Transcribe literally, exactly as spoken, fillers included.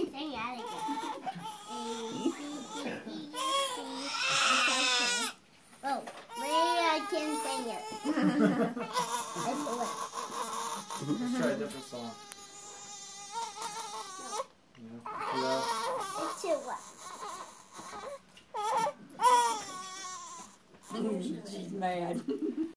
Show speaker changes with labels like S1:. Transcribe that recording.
S1: can sing that again. A, B, C, D, E, F, G. Oh, maybe I can sing it.
S2: Let's try a different song. No.
S1: It's too what?
S3: She's mad.